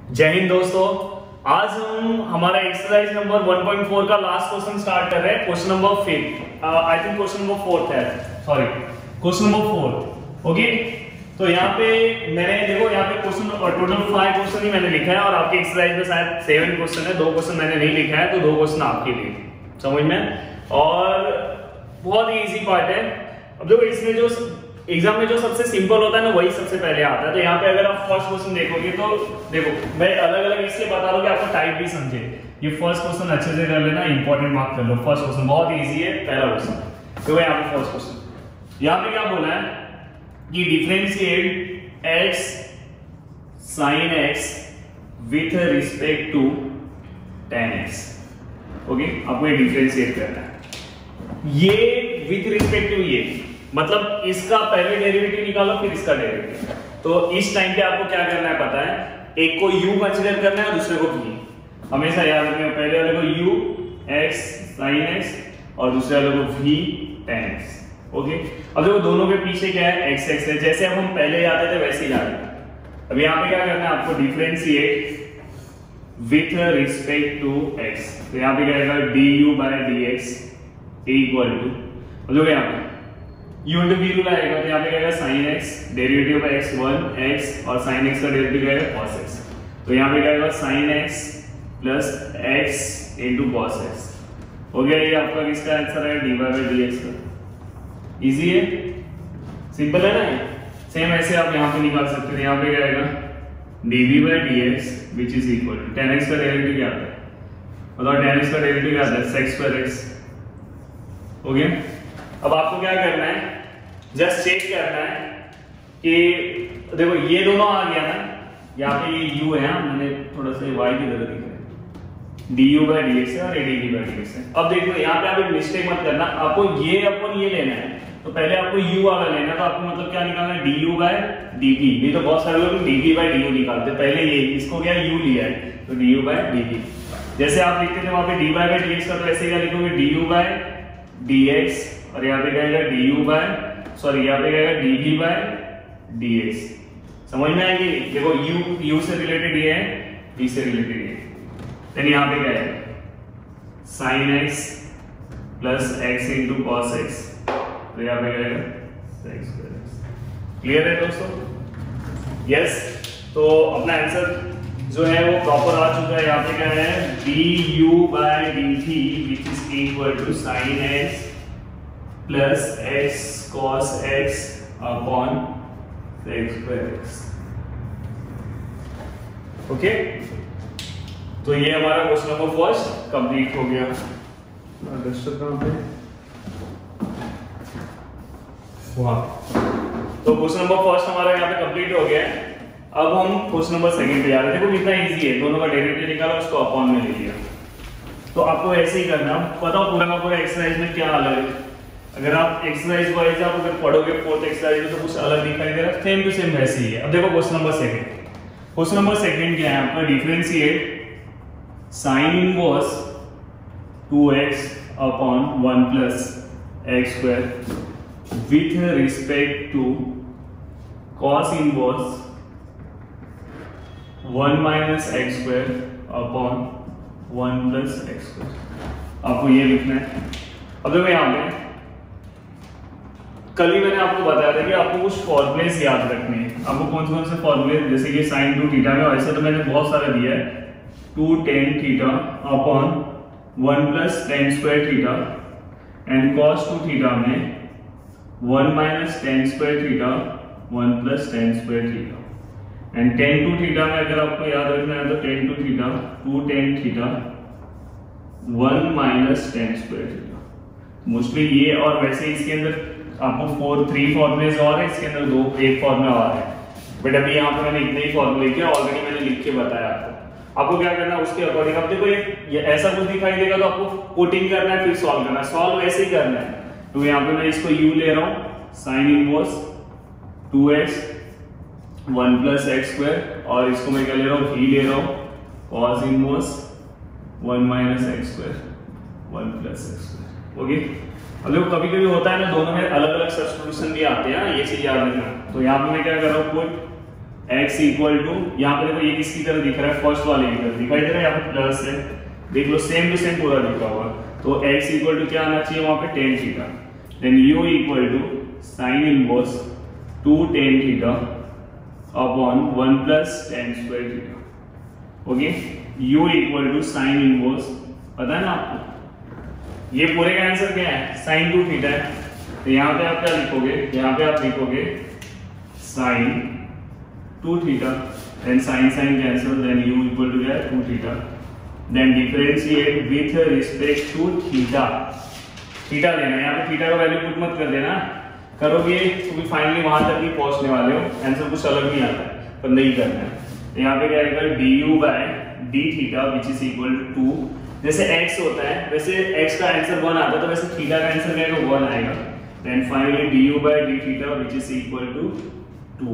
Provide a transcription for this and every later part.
जय हिंद दोस्तों। आज हम हमारा एक्सरसाइज नंबर 1.4 का लास्ट क्वेश्चन स्टार्ट कर रहे हैं। Question number 5 I think question number 4 है, सॉरी क्वेश्चन नंबर 4। ओके, तो यहाँ पे मैंने देखो यहाँ पे क्वेश्चन टोटल 5 क्वेश्चन ही मैंने लिखा है और आपके एक्सरसाइज में शायद 7 क्वेश्चन है, 2 क्वेश्चन मैंने नहीं लिखा है, तो 2 क्वेश्चन आपके लिए, समझ में। और बहुत ही इजी पार्ट है। अब देखो इसमें जो एग्जाम में जो सबसे सिंपल होता है ना वही सबसे पहले आता है। तो यहाँ पे अगर आप फर्स्ट क्वेश्चन देखोगे तो देखो मैं अलग अलग इसलिए बता रहा हूँ कि आपको टाइप भी समझे। ये फर्स्ट क्वेश्चन अच्छे से कर लेना, इंपॉर्टेंट मार्क कर लो। फर्स्ट क्वेश्चन बहुत इजी है, पहला क्वेश्चन। तो यहाँ पे फर्स्ट क्वेश्चन, यहाँ पे क्या बोला है कि differentiate x sin x with respect to tan x। Okay, आपको ये डिफरेंशिएट करना है। ये विथ रिस्पेक्ट टू, ये मतलब इसका पहले डेरिवेटिव निकालो फिर इसका डेरिवेटिव। तो इस टाइम पे आपको क्या करना है पता है, एक को u कंसीडर करना है और दूसरे को v। हमेशा याद रखना, पहले वाले को u x sin x और दूसरे वाले को v tan x। ओके, अब देखो दोनों के पीछे क्या है, x x है। जैसे अब हम पहले जाते थे वैसे ही जाते। अब यहाँ पे क्या करना है आपको, differentiate with respect to x। तो यहाँ पे क्या आएगा, du by dx equal to, देखो यहाँ पे u into v रूल आएगा। तो यहाँ पे क्या आएगा sin x, derivative of x 1 x और sin x का डेरिवेटिव क्या है cos x। तो यहाँ पे क्या आएगा sin x plus x into cos x। हो गया, ये आपका किसका आंसर है, dy by dx का। इजी है, सिंपल है ना ये। सेम ऐसे आप यहाँ पे निकाल सकते हैं। यहाँ पे क्या आएगा dv by dx which is equal to tan x का डेरिवेटिव क्या आता है, मतलब tan x का डेरिवेटिव क्या आता है, sec square x। हो गया। अब आपको क्या करना है, जस्ट चेक करना है कि देखो ये दोनों आ गया ना, यहाँ पे ये u है, मैंने थोड़ा सा y की तरह दिखा है, du by dx है और ये dv by dx है। अब देखो यहाँ पे आप एक मिस्टेक मत करना, आपको ये अपन ये लेना है। तो पहले आपको u वाला लेना है, तो आपको मतलब क्या निकालना है, du by dv। नहीं तो बहुत सारे लोग dv by du निकालते, पहले ये इसको क्या u लिया है, तो du by dv। जैसे आप लिखते थे वहां पे dy by dx का, तो ऐसे क्या लिखोगे, du by dx और यहाँ पे क्या आएगा du by, सॉरी यहाँ पे क्या आएगा dv by dx। समझ में आएगी। देखो u से रिलेटेड ये है, v से रिलेटेड ये। देन यहाँ पे क्या है, sin x plus x into cos x। तो यहाँ पे क्या आएगा sec square x। क्लियर है दोस्तों? यस। तो अपना आंसर जो है वो प्रॉपर आ चुका है। यहाँ पे क्या है, du by dt which is equal to sin x plus x cos x upon sec square x। Okay, तो ये हमारा क्वेश्चन नंबर फर्स्ट कंप्लीट हो गया। तो क्वेश्चन नंबर फर्स्ट हमारा यहाँ पे कंप्लीट हो गया है। अब हम क्वेश्चन नंबर सेकंड पे जा रहे हैं। देखो कितना इजी है, दोनों का डेरिवेटिव निकाला, उसको अपॉन में ले लिया। तो आपको ऐसे ही करना, बताओ पूरा का पूरा एक्सरसाइज में क्या अलग है। अगर आप एक्सरसाइज वाइज आप अगर पढ़ोगे फोर्थ एक्सरसाइज में तो कुछ अलग दिखाई दे रहा है, सेम टू सेम वैसे ही है। अब देखो question number second, question number second क्या है आपका, differentiate sin inverse 2x upon 1 plus x square with respect to cos inverse 1 minus x square upon 1 plus x square. आपको ये लिखना है। अब देखो यहाँ पे कल ही मैंने आपको बताया था कि आपको कुछ फॉर्मूलेस याद रखने हैं। आपको कौन से फॉर्मूले, जैसे कि sin 2 थीटा में ऐसे तो मैंने बहुत सारे दिया है, 2 tan theta upon 1 plus tan square theta and cos 2 theta में 1 minus tan square theta 1 plus tan square theta and tan 2 theta में अगर आपको याद रखना है तो tan 2 थीटा 2 tan थीटा 1 minus tan square theta. Mostly ये, और वैसे इसके अंदर आपको 3 फॉर्मूलेज और है, इसके अंदर एक फॉर्मूला और है, बट अभी यहाँ पे मैंने इतने ही फॉर्मूले किया, ऑलरेडी मैंने लिख के बताया आपको। आपको क्या करना है उसके अकॉर्डिंग। अब देखो ये ऐसा कुछ दिखाई देगा तो आपको पुटिंग करना है फिर सॉल्व करना है। सॉल्व ऐसे ही करना है। तो यहाँ पे मैं इसको u ले रहा हूँ, sin inverse 2x 1 plus x square, और इसको मैं क्या ले रहा हूँ, v ले रहा हूँ, cos inverse 1 minus x square 1 plus x square. Okay, अब देखो कभी कभी होता है ना, दोनों में अलग अलग सब्स्टिट्यूशन भी आते हैं, ये चीज याद रखना। तो यहाँ पे मैं क्या कर रहा हूँ, पुट x इक्वल टू, यहाँ पे देखो ये किसकी तरह दिख रहा है, फर्स्ट वाले की तरह दिखाई दे रहा है, यहाँ पे प्लस है, देख लो सेम टू सेम पूरा लिखा हुआ। तो x इक्वल टू क्या आना चाहिए वहां पे tan theta, then u equal to sin inverse 2 tan theta upon 1 plus tan square theta. Okay, u equal to sin inverse, पता है ना आपको, ये पूरे का आंसर क्या है, sin 2 थीटा है। तो यहाँ पे आप क्या लिखोगे, यहाँ पे आप लिखोगे sin 2 theta, then sin sin cancel, then u equal to क्या है 2 theta, then differentiate with respect to theta. Theta लेना है, यहाँ पे थीटा का वैल्यू पुट मत कर देना, करोगे तो भी फाइनली वहां तक ही पहुंचने वाले हो, आंसर कुछ अलग नहीं आता है, पर नहीं करना है। तो यहाँ पे क्या आएगा du by d theta which is equal to 2। जैसे x होता है वैसे x का आंसर 1 आता है, तो वैसे थीटा का आंसर क्या आएगा 1 आएगा। Then finally du by d theta which is equal to 2।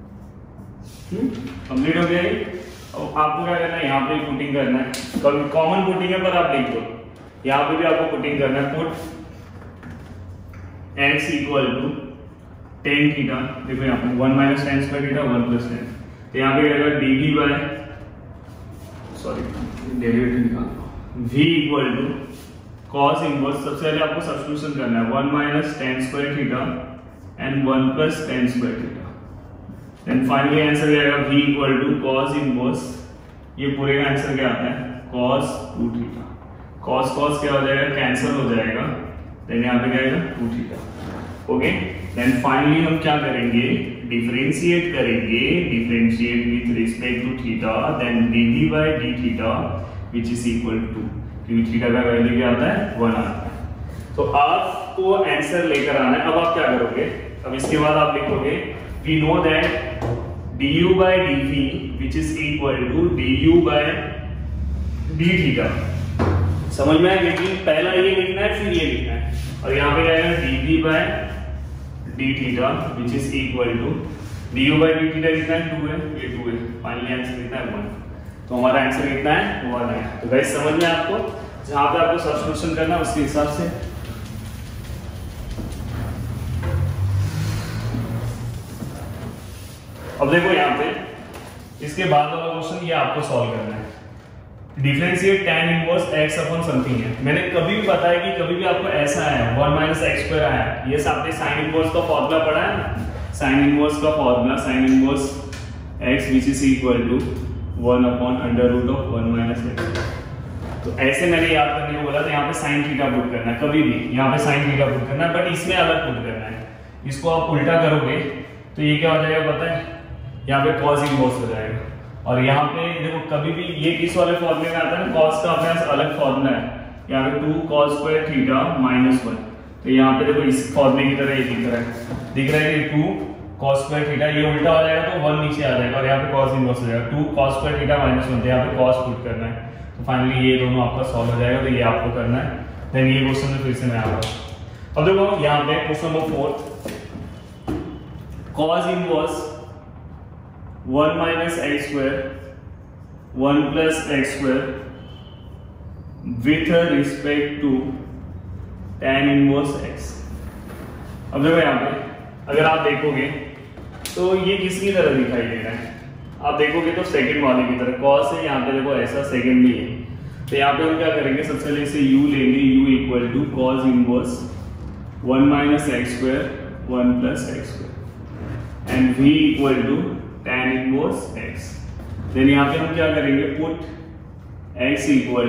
Complete हो गया ये। अब आपको क्या करना है, यहाँ पे पुटिंग करना है, कॉमन पुटिंग है पर आप लिख दो, यहाँ पे भी आपको पुटिंग करना है, put x equal to tan theta, देखो यहाँ पे 1 minus tan square theta 1 plus tan, तो यहाँ पे रहेगा dv बाय, सॉरी डेरिवेटिव निकालना, v equal to cos inverse, सबसे पहले आपको सब्स्टिट्यूशन करना है 1 minus tan square theta and 1 plus tan square theta, then finally answer क्या आएगा v equal to cos inverse, ये पूरे का आंसर क्या आता है cos 2 थीटा, cos cos क्या हो जाएगा कैंसिल हो जाएगा, देन यहाँ पे क्या आएगा 2 थीटा। ओके, देन फाइनली हम क्या करेंगे, डिफरेंशिएट करेंगे, differentiate with respect to theta, then dv by d theta which is equal to 2, क्योंकि थीटा का वैल्यू क्या आता है 1 आता है। तो आपको आंसर लेकर आना है। अब आप क्या करोगे, अब इसके बाद आप लिखोगे we know that du by dv which is equal to du by d theta। समझ में आया, लेकिन पहला ये लिखना है फिर ये लिखना है, और यहाँ पे क्या है dv by d theta which is equal to du by d theta कितना है 2 है, ये 2 है, फाइनली आंसर कितना है 1। तो हमारा आंसर कितना है 1 है। तो गाइस समझ में आपको, जहाँ पे आपको सब्स्टिट्यूशन करना है उसके हिसाब से। अब देखो यहाँ पे इसके बाद वाला क्वेश्चन ये आपको सॉल्व करना है, differentiate tan inverse x upon something है। मैंने कभी भी बताया कि कभी भी आपको ऐसा आया 1 माइनस x स्क्वायर आया, ये आपने sin इनवर्स का फॉर्मूला पढ़ा है ना, sin इनवर्स का formula sin inverse x which is equal to 1 upon under root of 1 minus x। तो ऐसे मैंने याद करने को बोला, तो यहाँ पे sin थीटा पुट करना है, कभी भी यहाँ पे sin थीटा पुट करना है, बट इसमें अलग पुट करना है। इसको आप उल्टा करोगे तो ये क्या हो जाएगा पता है, यहाँ पे cos इनवर्स हो जाएगा, और यहाँ पे देखो कभी भी ये किस वाले फॉर्मूले में आता है ना, cos का अपने पास अलग फॉर्मूला है, यहाँ पे 2 cos स्क्वायर थीटा माइनस 1, तो यहाँ पे देखो इस फॉर्मूले की तरह ये दिख रहा है कि 2 cos स्क्वायर थीटा, ये उल्टा हो जाएगा तो 1 नीचे आ जाएगा, और यहाँ पे cos इनवर्स हो जाएगा 2 cos स्क्वायर थीटा माइनस 1, तो यहाँ पे cos पुट करना है। तो फाइनली ये दोनों आपका सॉल्व हो जाएगा, तो ये आपको करना है। देन ये क्वेश्चन में फिर से मैं आ रहा हूँ। अब देखो यहाँ पे question number 4, cos inverse 1 minus x square 1 plus x square with respect to tan inverse x। अब देखो यहाँ पे अगर आप देखोगे तो ये किसकी तरह दिखाई दे रहा है, आप देखोगे तो सेकंड वाले की तरह cos है, यहाँ पे देखो ऐसा सेकंड भी है। तो यहाँ पे हम क्या करेंगे, सबसे पहले इसे u लेंगे, u equal to cos inverse 1 minus x square 1 plus x square and v equal to tan inverse x। Then यहाँ पे हम क्या करेंगे, पुट x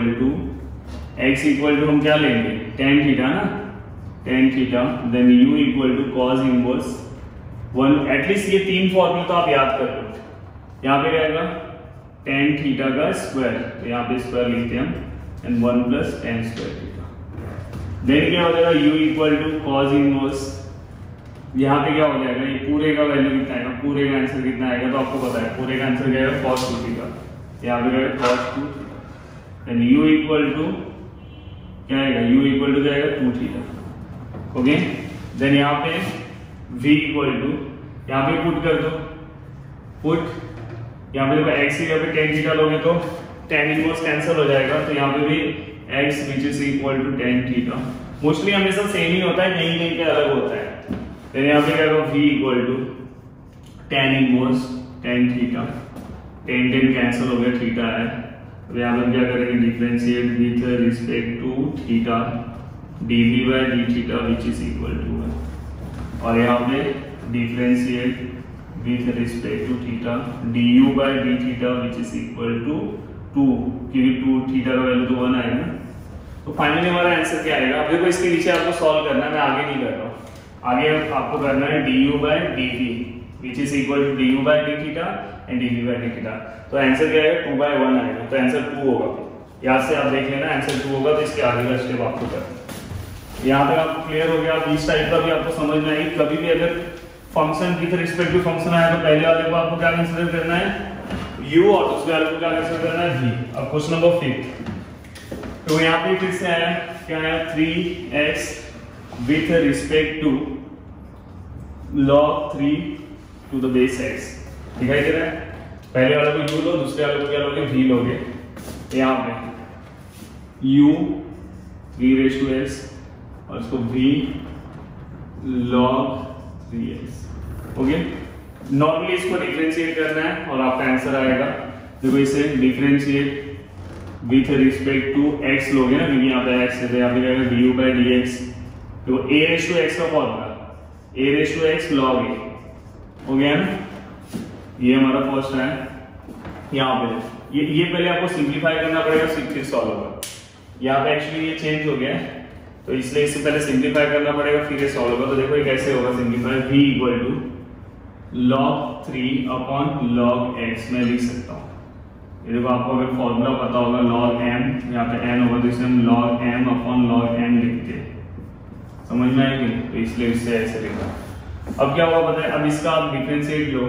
इक्वल टू हम क्या लेंगे tan थीटा ना, tan theta, then u equal to cos inverse 1, at least ये 3 फॉर्मूला तो आप याद कर लो। यहाँ पे क्या आएगा tan थीटा का स्क्वायर, तो यहाँ पे स्क्वायर लिखते हैं हम, and 1 plus tan square theta. Then क्या हो जाएगा u equal to cos inverse, यहाँ पे क्या हो जाएगा, ये पूरे का वैल्यू कितना आएगा, पूरे का आंसर कितना आएगा, तो आपको पता है पूरे का आंसर क्या आएगा cos 2 थीटा, यहाँ पे क्या cos 2, then u equal to क्या आएगा, u इक्वल टू क्या आएगा 2 थीटा। ओके, देन यहाँ पे v इक्वल टू, यहाँ पे पुट कर दो, पुट यहाँ पे देखो x की जगह पे tan थीटा लोगे तो tan इनवर्स कैंसिल हो जाएगा, तो यहाँ पे भी x which is equal to tan theta. Mostly हमेशा सेम ही होता है, कहीं कहीं पे अलग होता है। फिर यहाँ पे क्या होगा v equal to tan tan theta, tan tan cancel हो गया, थीटा है। तो यहाँ पर क्या करेंगे, differentiate with respect to theta dv by d theta which is equal to 1, और यहाँ पे differentiate with respect to theta du by d theta which is equal to 2, क्योंकि 2 थीटा का वैल्यू तो 1 आएगा। तो फाइनली हमारा आंसर क्या आएगा? अब देखो इसके नीचे आपको सॉल्व करना है, मैं आगे नहीं कर रहा हूँ। आगे आपको करना है du by dv which is equal to du by d theta and dv by d theta. तो आंसर क्या आएगा? 2 by 1 आएगा, तो आंसर 2 होगा। यहाँ से आप देख लेना आंसर 2 होगा, तो इसके आगे का स्टेप आपको करना है। यहाँ तक आपको क्लियर हो गया? इस टाइप का भी आपको समझ में आएगी। कभी भी अगर function with respect to function आया तो पहले वाले को आपको क्या कंसीडर करना है? u, और दूसरे वाले को क्या कंसीडर करना है? v। अब क्वेश्चन नंबर 5, तो यहाँ पे फिर से आया, क्या आया? 3x with respect to log 3 to the base x। दिखाई दे रहा है? पहले वाले को u लो, दूसरे वाले को क्या लोगे? v लोगे। यहाँ पे u 3 raised to x और इसको v log 3x। Okay, normally इसको डिफरेंशिएट करना है और आपका आंसर आएगा। देखो इसे differentiate with respect to x लोगे ना, क्योंकि यहाँ पे x है तो यहाँ पे क्या आएगा? du by dx। देखो a raised to x का formula a raised to x log a हो गया ना, ये हमारा फर्स्ट है। यहाँ पे ये पहले आपको सिंप्लीफाई करना पड़ेगा, फिर सॉल्व होगा। यहाँ पे एक्चुअली ये चेंज हो गया है, तो इसलिए इससे पहले सिंप्लीफाई करना पड़ेगा, फिर ये सॉल्व होगा। तो देखो ये कैसे होगा simplify? v equal to log 3 upon log x मैं लिख सकता हूँ। ये देखो आपको अगर फॉर्मूला पता होगा log m, यहाँ पे n होगा तो इसे हम log m upon log n लिखते हैं। समझ में आएगी? तो इसलिए इससे ऐसे लिखा। अब क्या होगा पता है? अब इसका आप डिफरेंशिएट लो।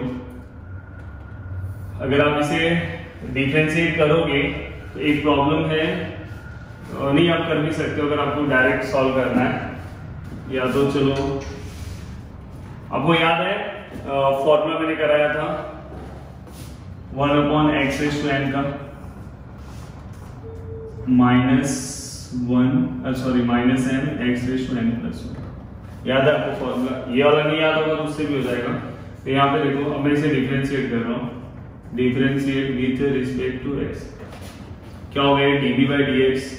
अगर आप इसे डिफरेंशिएट करोगे तो एक प्रॉब्लम है, नहीं आप कर भी सकते हो अगर आपको डायरेक्ट सॉल्व करना है। या तो चलो आपको याद है फॉर्मूला मैंने कराया था 1 upon x raise to n का minus m x raise to n plus 1। याद है आपको फॉर्मूला? ये वाला नहीं याद होगा तो उससे भी हो जाएगा। तो यहाँ पे देखो, अब मैं इसे डिफरेंशिएट कर रहा हूँ, differentiate with respect to x। क्या हो गया? dv by dx।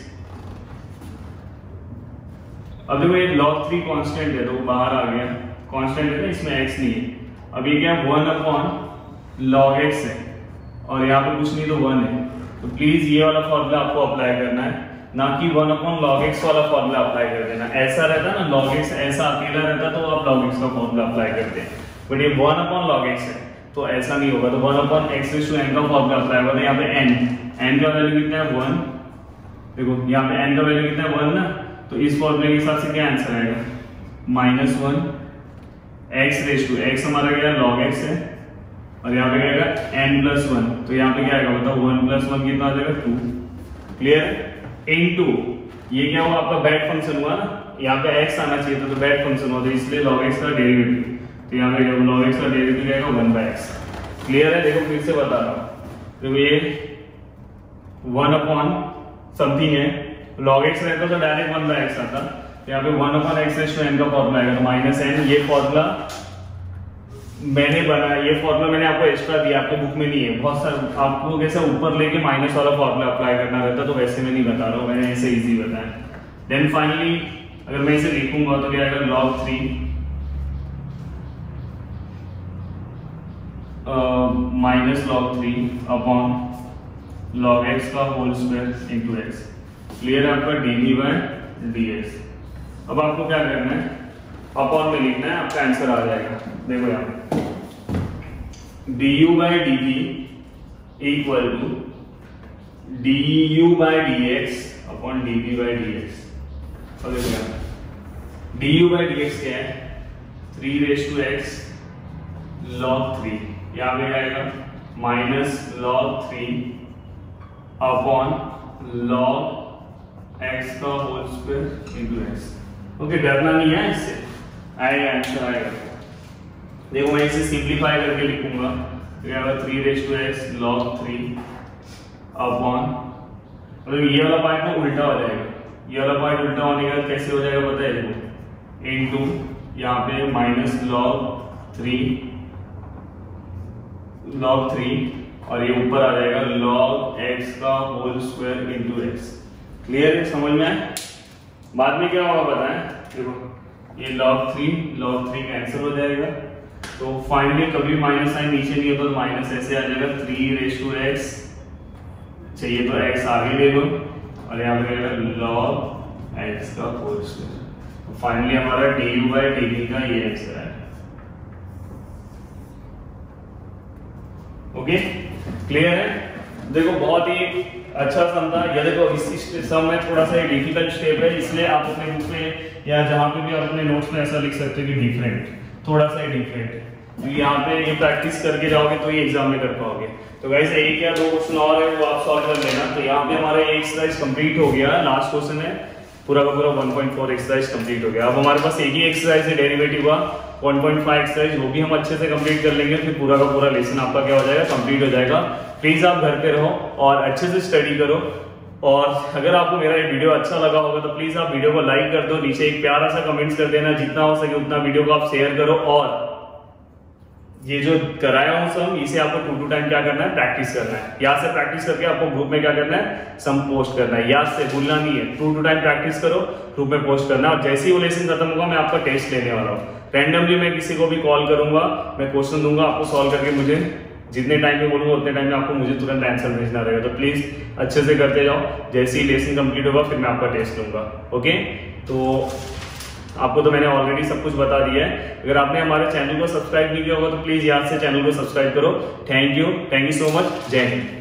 अब देखो ये log 3 कांस्टेंट है तो वो बाहर आ गया, कांस्टेंट है ना, इसमें x नहीं है। अब ये क्या? 1 अपॉन log x है और यहाँ पे कुछ नहीं तो 1 है। तो प्लीज ये वाला फॉर्मूला आपको अप्लाई करना है, ना कि 1 अपॉन log x वाला फॉर्मूला अप्लाई कर देना। ऐसा रहता ना log x ऐसा अकेला रहता तो आप log x का फॉर्मूला अप्लाई करते हैं, बट ये 1 अपॉन log x है तो ऐसा नहीं होगा। तो 1 upon x raise to n का फॉर्मूला अप्लाई होगा। यहाँ पे n का वैल्यू कितना है? 1। देखो यहाँ पे n का वैल्यू कितना है? 1 ना, तो इस फॉर्मूले के हिसाब से क्या आंसर आएगा? -1 x रेज़ टू x हमारा क्या है? log x है, और यहाँ पे क्या आएगा? n plus 1। तो यहाँ पे क्या आएगा बताओ? 1 प्लस 1 कितना आ जाएगा? 2। क्लियर? इनटू ये क्या हुआ? आपका बैड फंक्शन हुआ ना, यहाँ पे x आना चाहिए था तो बैड फंक्शन हुआ, तो इसलिए log x का डेरिवेटिव। तो यहाँ पे log x का डेरिवेटिव आएगा 1/x। क्लियर है? देखो फिर से बता रहा हूँ। देखो ये 1 अपॉन समथिंग है, log x रहता तो डायरेक्ट 1/x आता। यहाँ पे 1 upon x raise to n का फॉर्मूला आएगा, तो -n। ये फॉर्मूला मैंने बनाया, ये फॉर्मूला मैंने आपको एक्स्ट्रा दिया, आपके बुक में नहीं है। बहुत सारा आपको कैसे ऊपर लेके माइनस वाला फॉर्मूला अप्लाई करना रहता, तो वैसे मैं नहीं बता रहा हूँ, मैंने ऐसे इजी बताया। देन फाइनली अगर मैं इसे लिखूंगा तो क्या आएगा? log 3 minus log 3 upon log x का whole square into x। Clear है आपका? dv by dx। अब आपको क्या करना है? अपॉन में लिखना है, आपका आंसर आ जाएगा। देखो यहाँ du by dv equal to du by dx upon dv by dx। अब देखो यहाँ du by dx क्या है? 3 raised to x log 3। यहाँ पे आएगा minus log 3 upon log x का whole square into x। Okay, डरना नहीं है, इससे आएगा आंसर आएगा। देखो मैं इसे सिंप्लीफाई करके लिखूंगा, तो क्या होगा? 3 raised to x log 3 upon, मतलब ये वाला पार्ट में उल्टा हो जाएगा। ये वाला पार्ट उल्टा होने का कैसे हो जाएगा पता है? देखो इनटू यहाँ पे माइनस log 3 log 3 और ये ऊपर आ जाएगा log x का whole square into x. Clear है, समझ में आए? बाद में क्या होगा पता है, देखो ये log 3 कैंसिल हो जाएगा, तो फाइनली कभी माइनस साइन नीचे नहीं होता तो माइनस ऐसे आ जाएगा 3 चाहिए तो x आगे ले लो और यहाँ पे log x का होल स्क्वायर। फाइनली हमारा du/dt का ये आंसर है। ओके, क्लियर है? देखो बहुत ही अच्छा सम था ये। देखो इस सम में थोड़ा सा डिफिकल्ट स्टेप है, इसलिए आप अपने बुक में या जहां पे भी आप अपने नोट्स में ऐसा लिख सकते हो कि डिफरेंट, थोड़ा सा डिफरेंट। यहाँ पे ये प्रैक्टिस करके जाओगे तो ये एग्जाम में कर पाओगे। तो गाइस एक या दो क्वेश्चन और है वो आप सॉल्व कर लेना। तो यहाँ पे हमारा ये एक्सरसाइज कंप्लीट हो गया, लास्ट क्वेश्चन है, पूरा का पूरा 1.4 एक्सरसाइज कंप्लीट हो गया। अब हमारे पास एक ही एक्सरसाइज है डेरिवेटिव का 1.5 एक्सरसाइज, वो भी हम अच्छे से कंप्लीट कर लेंगे, फिर पूरा का पूरा लेसन आपका क्या हो जाएगा, कंप्लीट हो जाएगा। प्लीज आप घर पे रहो और अच्छे से स्टडी करो। और अगर आपको मेरा ये वीडियो अच्छा लगा होगा तो प्लीज आप वीडियो को लाइक कर दो, नीचे एक प्यारा सा कमेंट्स कर देना, जितना हो सके उतना वीडियो को आप शेयर करो। और ये जो कराया हूं सम, इसे आपको 2 टाइम क्या करना है, प्रैक्टिस करना है। याद से प्रैक्टिस करके आपको ग्रुप में क्या करना है, सम पोस्ट करना है। याद से भूलना नहीं है, 2 टाइम प्रैक्टिस करो, ग्रुप में पोस्ट करना है। और जैसे ही वो लेसन खत्म होगा मैं आपका टेस्ट लेने वाला हूँ। रैंडमली मैं किसी को भी कॉल करूंगा, मैं क्वेश्चन दूंगा, आपको सॉल्व करके मुझे जितने टाइम में बोलूंगा उतने टाइम में आपको मुझे तुरंत आंसर भेजना रहेगा। तो प्लीज अच्छे से करते जाओ, जैसे ही लेसन कंप्लीट होगा फिर मैं आपका टेस्ट लूंगा। ओके, तो आपको तो मैंने ऑलरेडी सब कुछ बता दिया है। अगर आपने हमारे चैनल को सब्सक्राइब नहीं किया होगा तो प्लीज याद से चैनल को सब्सक्राइब करो। Thank you so much. जय हिंद।